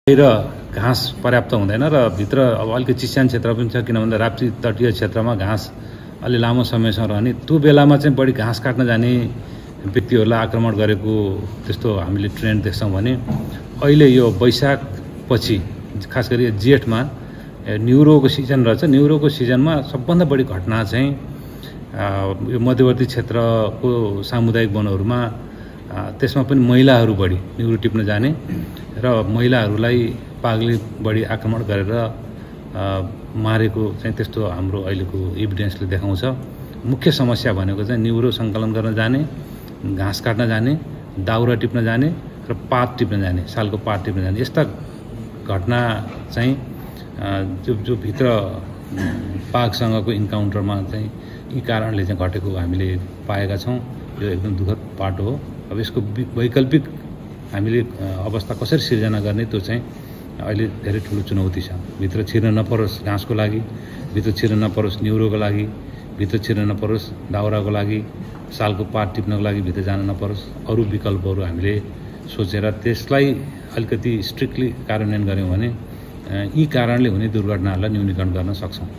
र घाँस पर्याप्त हुँदैन र भित्र अब अलिकति चिस्यान क्षेत्र पनि छ, किन भन्दा राप्ती तटीय क्षेत्रमा घाँस अलि लामो समयसम्म रहने, त्यो बेलामा चाहिँ बढी घाँस काट्न जाने व्यक्तिहरूलाई आक्रमण गरेको त्यस्तो हामीले ट्रेन्ड देख्छौँ भने अहिले यो वैशाख पछि खास गरी जेठमा न्युरोको सिजन रहेछ। न्युरोको सिजनमा सबभन्दा बढी घटना चाहिँ यो मध्यवर्ती क्षेत्रको सामुदायिक वनहरूमा, त्यसमा पनि महिलाहरू बढी न्युरो टिप्न जाने र महिलाहरूलाई बाघले बढी आक्रमण गरेर मारेको चाहिँ त्यस्तो हाम्रो अहिलेको एभिडेन्सले देखाउँछ। मुख्य समस्या भनेको चाहिँ न्युरो सङ्कलन गर्न जाने, घाँस काट्न जाने, दाउरा टिप्न जाने र पात टिप्न जाने, सालको पात टिप्न जाने, यस्ता घटना चाहिँ जो भित्र बाघसँगको इन्काउन्टरमा चाहिँ यी कारणले चाहिँ घटेको हामीले पाएका छौँ। यो एकदम दुःखद पाटो हो। अब यसको वैकल्पिक हामीले अवस्था कसरी सिर्जना गर्ने, त्यो चाहिँ अहिले धेरै ठुलो चुनौती छ। भित्र छिर्न नपरोस् घाँसको लागि, भित्र छिर्न नपरोस् न्युरोको लागि, भित्र छिर्न नपरोस् दाउराको लागि, सालको पात टिप्नको लागि भित्र जान नपरोस्। अरू विकल्पहरू हामीले सोचेर त्यसलाई अलिकति स्ट्रिक्टली कार्यान्वयन गऱ्यौँ भने यी कारणले हुने दुर्घटनाहरूलाई न्यूनीकरण गर्न सक्छौँ।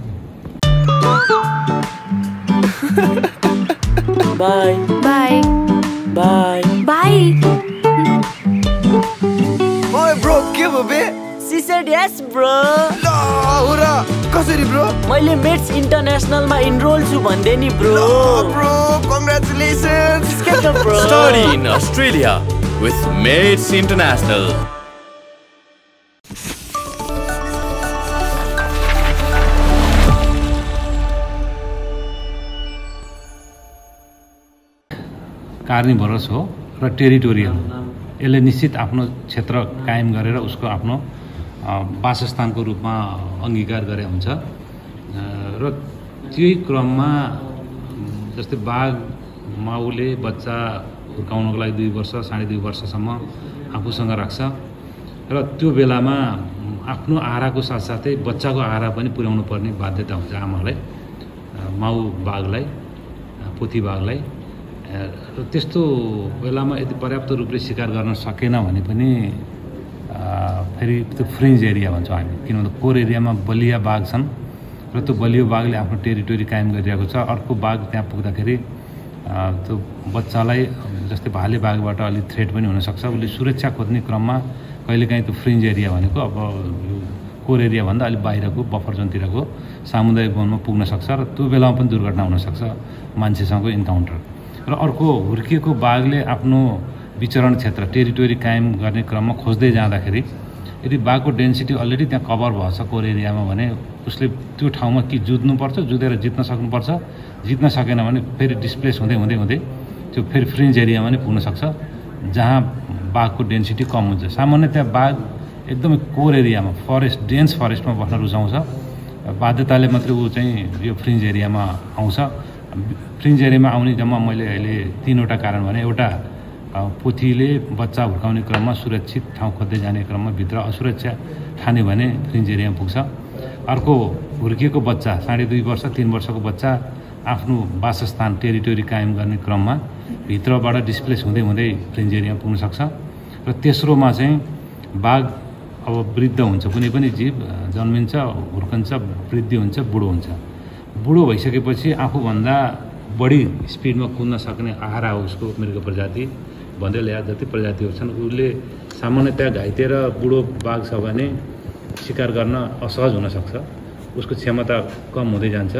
Bye bye bye bye. ओए ब्रो के भयो बे? She said yes bro. ल हो र कसरी ब्रो? मैले मेट्स इन्टरनेशनलमा इनरोल छु भन्दै नि bro. Bro congratulations bro. Study in Australia with Mates International. Carnivorous हो र टेरिटोरियल। यसले निश्चित आफ्नो क्षेत्र कायम गरेर उसको आफ्नो वासस्थानको रूपमा अङ्गीकार गरे हुन्छ र त्यही क्रममा जस्तै बाघ माउले बच्चा हुर्काउनको लागि 2 वर्ष 2.5 वर्षसम्म आफूसँग राख्छ र त्यो बेलामा आफ्नो आहाराको साथसाथै बच्चाको आहारा पनि पुर्याउनु पर्ने बाध्यता हुन्छ आमालाई, माउ बाघलाई, पोथी बाघलाई। र त्यस्तो बेलामा यदि पर्याप्त रूपले शिकार गर्न सकेन भने पनि फेरि त्यो फ्रिन्ज एरिया भन्छौँ हामी, किनभने कोर एरियामा बलिया बाघ छन् र त्यो बलियो बाघले आफ्नो टेरिटोरी कायम गरिरहेको छ। अर्को बाघ त्यहाँ पुग्दाखेरि त्यो बच्चालाई जस्तै भाले बाघबाट अलिक थ्रेट पनि हुनसक्छ। उसले सुरक्षा खोज्ने क्रममा कहिलेकाहीँ त्यो फ्रिन्ज एरिया भनेको अब कोर एरियाभन्दा अलिक बाहिरको बफर जोनतिरको सामुदायिक वनमा पुग्न सक्छ र त्यो बेलामा पनि दुर्घटना हुनसक्छ, मान्छेसँगको इन्काउन्टर। र अर्को हुर्किएको बाघले आफ्नो विचरण क्षेत्र टेरिटोरी कायम गर्ने क्रममा खोज्दै जाँदाखेरि यदि बाघको डेन्सिटी अलरेडी त्यहाँ कभर भएछ कोर एरियामा भने उसले त्यो ठाउँमा कि जुझ्नुपर्छ, जुधेर जित्न सक्नुपर्छ। जित्न सकेन भने फेरि डिस्प्लेस हुँदै हुँदै हुँदै त्यो फेरि फ्रिन्ज एरियामा नै पुग्न सक्छ जहाँ बाघको डेन्सिटी कम हुन्छ। सामान्यतया बाघ एकदमै कोर एरियामा फरेस्ट डेन्स फरेस्टमा बस्न रुचाउँछ, बाध्यताले मात्रै ऊ चाहिँ यो फ्रिन्ज एरियामा आउँछ। फ्रिन्ज एरियामा आउने जम्मा मैले अहिले 3वटा कारण भने, एउटा पोथीले बच्चा हुर्काउने क्रममा सुरक्षित ठाउँ खोज्दै जाने क्रममा भित्र असुरक्षा ठाने भने फ्रिन्ज एरियामा पुग्छ। अर्को हुर्किएको बच्चा 2.5 वर्ष 3 वर्षको बच्चा आफ्नो वासस्थान टेरिटोरी कायम गर्ने क्रममा भित्रबाट डिस्प्लेस हुँदै हुँदै फ्रिन्ज एरियामा पुग्न सक्छ। र तेस्रोमा चाहिँ बाघ अब वृद्ध हुन्छ, कुनै पनि जीव जन्मिन्छ, हुर्कन्छ, वृद्धि हुन्छ, बुढो हुन्छ। बुढो भइसकेपछि आफूभन्दा बढी स्पिडमा कुद्न सक्ने आहारा हो उसको मृग प्रजाति भन्दै ल्या जति प्रजातिहरू छन्। उसले सामान्यतया घाइते र बुढो बाघ छ भने शिकार गर्न असहज हुनसक्छ, उसको क्षमता कम हुँदै जान्छ।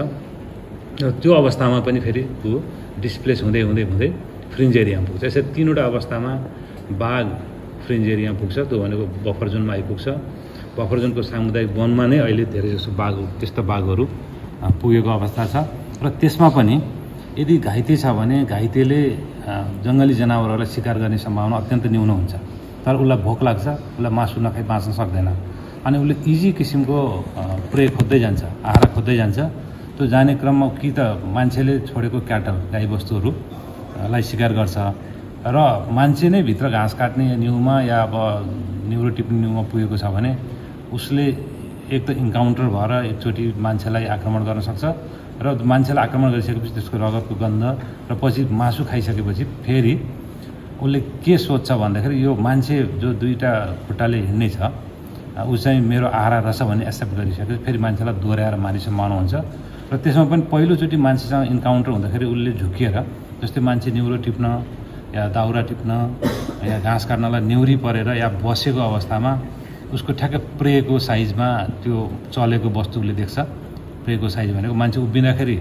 र त्यो अवस्थामा पनि फेरि ऊ डिस्प्लेस हुँदै हुँदै हुँदै फ्रिन्ज एरियामा पुग्छ। यसरी 3वटा अवस्थामा बाघ फ्रिन्ज एरियामा पुग्छ। त्यो भनेको बफर जोनमा आइपुग्छ। बफर जोनको सामुदायिक वनमा नै अहिले धेरै जसो बाघ त्यस्ता बाघहरू पुगेको अवस्था छ। र त्यसमा पनि यदि घाइते छ भने घाइतेले जङ्गली जनावरहरूलाई शिकार गर्ने सम्भावना अत्यन्त न्यून हुन्छ, तर उसलाई भोक लाग्छ, उसलाई मासु नखाइ बाँच्न सक्दैन अनि उसले इजी किसिमको प्रे खोज्दै जान्छ, आहारा खोज्दै जान्छ। त्यो जाने क्रममा कि त मान्छेले छोडेको क्याटल गाईबस्तुहरूलाई शिकार गर्छ र मान्छे नै भित्र घाँस काट्ने न्युमा या अब न्युरो टिप्ने न्युमा पुगेको छ भने उसले एक त इन्काउन्टर भएर एकचोटि मान्छेलाई आक्रमण गर्न सक्छ र मान्छेलाई आक्रमण गरिसकेपछि त्यसको रगतको गन्ध र पछि मासु खाइसकेपछि फेरि उसले के सोच्छ भन्दाखेरि यो मान्छे जो दुईटा खुट्टाले हिँड्ने छ ऊ चाहिँ मेरो आहारा रहेछ भन्ने एक्सेप्ट गरिसक्यो फेरि मान्छेलाई दोहोऱ्याएर मानिस मार्नुहुन्छ र त्यसमा पनि पहिलोचोटि मान्छेसँग इन्काउन्टर हुँदाखेरि उसले झुकिएर जस्तै मान्छे निउरो टिप्न या दाउरा टिप्न या घाँस काट्नलाई निउरी परेर या बसेको अवस्थामा उसको ठ्याक्कै प्रेको साइजमा त्यो चलेको वस्तुले देख्छ। प्रेको साइज भनेको मान्छे उभिँदाखेरि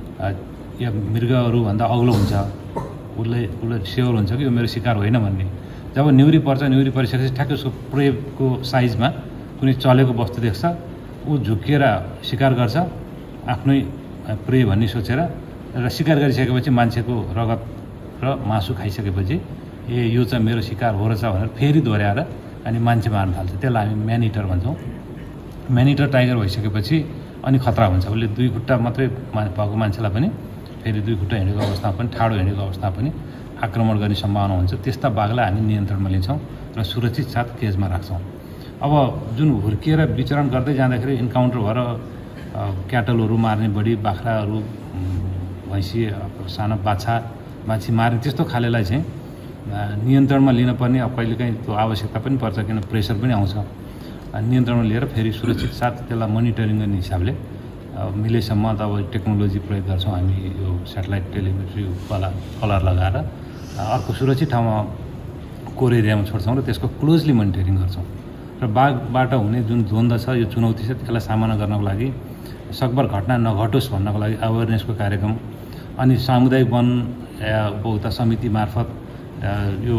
या मृगहरूभन्दा अग्लो हुन्छ, उसले स्योर हुन्छ कि यो मेरो शिकार होइन भन्ने। जब निउरी पर्छ, निउरी परिसकेपछि ठ्याक्कै उसको प्रेको साइजमा कुनै चलेको वस्तु देख्छ, ऊ झुकिएर शिकार गर्छ आफ्नै प्रे भन्ने सोचेर र शिकार गरिसकेपछि मान्छेको रगत र मासु खाइसकेपछि यो चाहिँ मेरो शिकार हो रहेछ भनेर फेरि दोहोऱ्याएर अनि मान्छे मार्न थाल्छ। त्यसलाई हामी म्यान इटर भन्छौँ। म्यान इटर टाइगर भइसकेपछि अनि खतरा हुन्छ। उसले दुई खुट्टा मात्रै भएको मान्छेलाई पनि फेरि दुई खुट्टा हिँडेको अवस्थामा पनि ठाडो हिँडेको अवस्थामा पनि आक्रमण गर्ने सम्भावना हुन्छ। त्यस्ता बाघलाई हामी नियन्त्रणमा लिन्छौँ र सुरक्षित साथ केजमा राख्छौँ। अब जुन हुर्किएर विचरण गर्दै जाँदाखेरि इन्काउन्टर भएर क्याटलहरू मार्ने, बढी बाख्राहरू, भैँसी, सानो बाछी मार्ने त्यस्तो खालेलाई चाहिँ नियन्त्रणमा लिन पर्ने अब कहिलेकाहीँ त्यो आवश्यकता पनि पर्छ, किन प्रेसर पनि आउँछ। नियन्त्रणमा लिएर फेरि सुरक्षित साथ त्यसलाई मोनिटरिङ गर्ने हिसाबले मिलेसम्म त अब टेक्नोलोजी प्रयोग गर्छौँ हामी, यो सेटेलाइट टेलिमेट्री कलर लगाएर अर्को सुरक्षित ठाउँमा कोर एरियामा छोड्छौँ र त्यसको क्लोजली मोनिटरिङ गर्छौँ। र बाघबाट हुने जुन द्वन्द्व छ, यो चुनौती छ, त्यसलाई सामना गर्नको लागि सकभर घटना नघटोस् भन्नको लागि अवेरनेसको कार्यक्रम अनि सामुदायिक वन या उपभोक्ता समिति मार्फत यो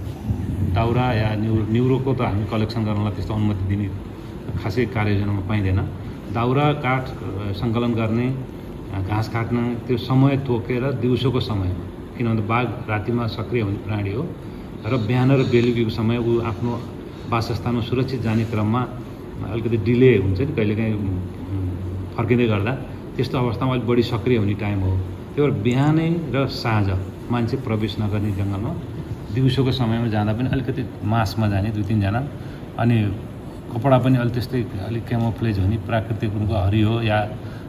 दाउरा या निउरोको त हामी कलेक्सन गर्नलाई त्यस्तो अनुमति दिने खासै कार्ययोजनामा पाइँदैन। दाउरा काठ सङ्कलन गर्ने, घाँस काट्न त्यो समय तोकेर दिउँसोको समयमा, किनभने बाघ रातिमा सक्रिय हुने प्राणी हो र बिहान र बेलुकीको समय ऊ आफ्नो वासस्थानमा सुरक्षित जाने क्रममा अलिकति डिले हुन्छ नि कहिलेकाहीँ फर्किँदै गर्दा, त्यस्तो अवस्थामा अलिक बढी सक्रिय हुने टाइम हो। त्यो भएर बिहानै र साँझ मान्छे प्रवेश नगर्ने जङ्गलमा दिउँसोको समयमा जाँदा पनि अलिकति मासमा जाने 2-3 जना, अनि कपडा पनि अलिक त्यस्तै अलिक क्यामोफ्लेज हुने प्राकृतिक रूपको हरियो या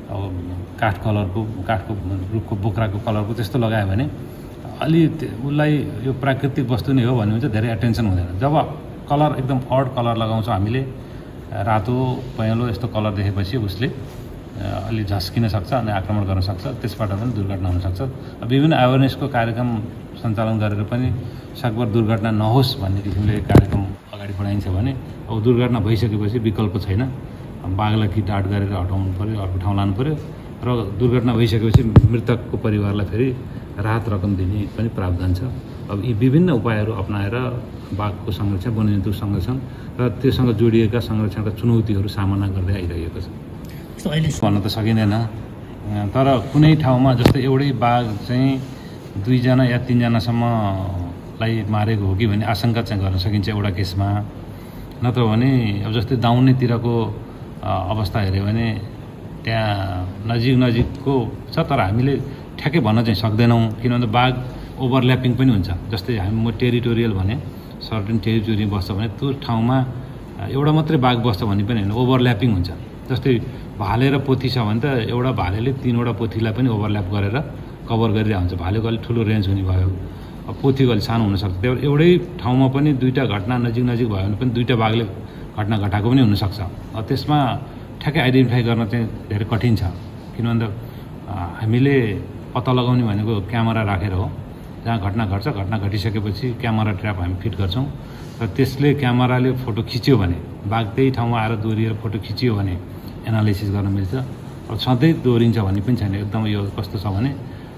काठ कलरको, काठको रुखको बोक्राको कलरको त्यस्तो लगायो भने अलि उसलाई यो प्राकृतिक वस्तु नै हो भन्ने हुन्छ, धेरै एटेन्सन हुँदैन। जब कलर एकदम अड कलर लगाउँछौँ हामीले, रातो पहेँलो यस्तो कलर देखेपछि उसले अलि झस्किन सक्छ अनि आक्रमण गर्न सक्छ, त्यसबाट पनि दुर्घटना हुनसक्छ। विभिन्न अवेरनेसको कार्यक्रम सञ्चालन गरेर पनि सकभर दुर्घटना नहोस् भन्ने किसिमले कार्यक्रम अगाडि बढाइन्छ भने अब दुर्घटना भइसकेपछि विकल्प छैन, बाघलाई कि डाट गरेर हटाउनु पऱ्यो, अर्को ठाउँ लानु पऱ्यो र दुर्घटना भइसकेपछि मृतकको परिवारलाई फेरि राहत रकम दिने पनि प्रावधान छ। अब यी विभिन्न उपायहरू अपनाएर बाघको संरक्षण, वन्यजन्तु संरक्षण र त्योसँग जोडिएका संरक्षणका चुनौतीहरू सामना गर्दै आइरहेको छ। भन्न त सकिँदैन, तर कुनै ठाउँमा जस्तै एउटै बाघ चाहिँ 2 जना या 3 जनासम्मलाई मारेको हो कि भन्ने आशंका चाहिँ गर्न सकिन्छ एउटा केसमा। नत्र भने अब जस्तै दाउनेतिरको अवस्था हेऱ्यो भने त्यहाँ नजिकको छ, तर हामीले ठ्याक्कै भन्न चाहिँ सक्दैनौँ, किनभने बाघ ओभरल्यापिङ पनि हुन्छ। जस्तै म टेरिटोरियल भने सर्टेन टेरिटोरी बस्छ भने त्यो ठाउँमा एउटा मात्रै बाघ बस्छ भन्ने पनि होइन, ओभरल्यापिङ हुन्छ। जस्तै भाले र पोथी छ भने त एउटा भालेले 3वटा पोथीलाई पनि ओभरल्याप गरेर कभर गरिरहेको हुन्छ। भालेको अलिक ठुलो रेन्ज हुने भयो, अब पोथीको अलिक सानो हुनसक्छ। त्यही भएर एउटै ठाउँमा पनि 2टा घटना नजिक भयो भने पनि 2टा बाघले घटना घटाएको पनि हुनसक्छ। त्यसमा ठ्याक्कै आइडेन्टिफाई गर्न चाहिँ धेरै कठिन छ, किनभने हामीले पत्ता लगाउने भनेको क्यामेरा राखेर हो। जहाँ घटना घट्छ, घटना घटिसकेपछि क्यामेरा ट्र्याप हामी फिट गर्छौँ र त्यसले क्यामेराले फोटो खिच्यो भने, बाघ त्यही ठाउँमा आएर दोहोरिएर फोटो खिच्यो भने एनालाइसिस गर्न मिल्छ। अब सधैँ दोहोरिन्छ भन्ने पनि छैन। एकदम यो कस्तो छ भने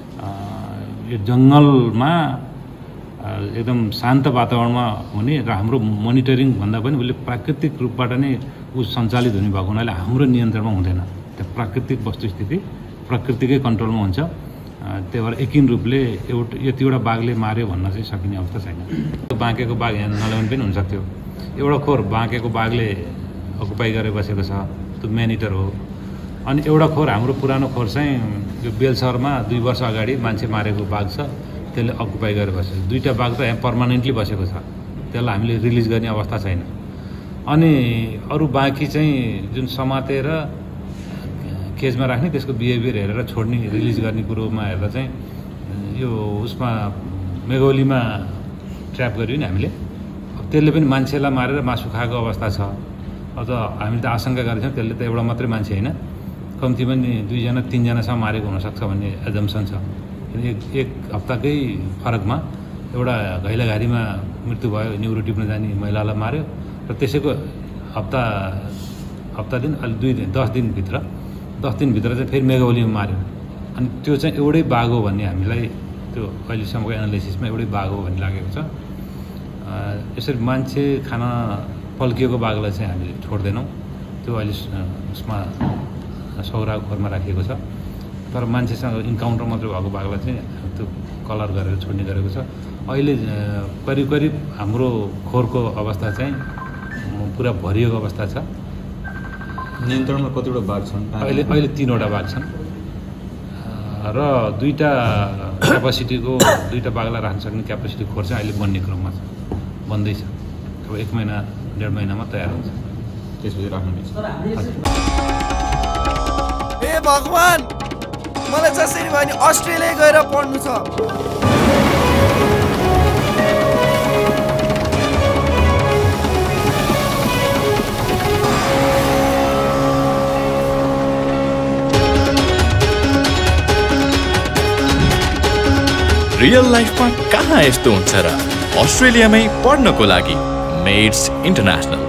यो जङ्गलमा एकदम शान्त वातावरणमा हुने र हाम्रो मोनिटरिङ भन्दा पनि उसले प्राकृतिक रूपबाट नै सञ्चालित हुने भएको हुनाले हाम्रो नियन्त्रणमा हुँदैन। त्यो प्राकृतिक वस्तुस्थिति प्रकृतिकै कन्ट्रोलमा हुन्छ। त्यही भएर एकिन रूपले यतिवटा बाघले मार्यो भन्न चाहिँ सकिने अवस्था छैन। बाँकेको बाघ यहाँ नल्याउने पनि हुनसक्थ्यो। एउटा खोर बाँकेको बाघले अकुपाई गरेर बसेको छ, त्यो म्यानिटर हो। अनि एउटा खोर, हाम्रो पुरानो खोर चाहिँ यो बेलसरमा 2 वर्ष अगाडि मान्छे मारेको बाघ छ, त्यसले अकुपाई गरेर बसेको। 2टा बाघ त यहाँ पर्मानेन्टली बसेको छ, त्यसलाई हामीले रिलिज गर्ने अवस्था छैन। अनि अरू बाँकी चाहिँ जुन समातेर केजमा राख्ने, त्यसको बिहेभियर हेरेर छोड्ने, रिलिज गर्ने कुरोमा हेर्दा चाहिँ यो उसमा मेघौलीमा ट्र्याप गर्यो नि हामीले त्यसले पनि मान्छेलाई मारेर मासु खाएको अवस्था छ अझ हामीले त आशंका गरेका छौँ त्यसले त एउटा मात्रै मान्छे होइन कम्तीमा नि 2 जना 3 जनासम्म मारेको हुनसक्छ भन्ने एजम्सन छ एक हप्ताकै फरकमा एउटा घैलाघारीमा मृत्यु भयो न्युरो टिप्न जाने महिलालाई मार्यो र त्यसैको हप्ता दिन अलि 10 दिनभित्र चाहिँ फेरि मेघौलीमा मार्यो अनि त्यो चाहिँ एउटै बाघ हो भन्ने हामीलाई त्यो अहिलेसम्मको एनालाइसिसमा एउटै बाघ हो भन्ने लागेको छ यसरी मान्छे खान पल्किएको बाघलाई चाहिँ हामीले छोड्दैनौँ त्यो अहिले उसमा सौराको खोरमा राखिएको छ तर मान्छेसँग इन्काउन्टर मात्रै भएको बाघलाई चाहिँ त्यो कलर गरेर छोड्ने गरेको छ अहिले करिब हाम्रो खोरको अवस्था चाहिँ पुरा भरिएको अवस्था छ नियन्त्रणमा कतिवटा बाघ छन् अहिले 3वटा बाघ छन् र 2टा क्यापासिटीको 2टा बाघलाई राख्न सक्ने क्यापासिटी खोर चाहिँ अहिले बन्ने क्रममा छ बन्दैछ अब 1 महिना 1.5 महिनामा तयार हुन्छ त्यसपछि राख्नु ए भगवान मलाई जसरी भयो नि अस्ट्रेलिया गएर पढ्नु छ रियल लाइफमा कहाँ यस्तो हुन्छ र अस्ट्रेलियामै पढ्नको लागि मेड्स इन्टरनेसनल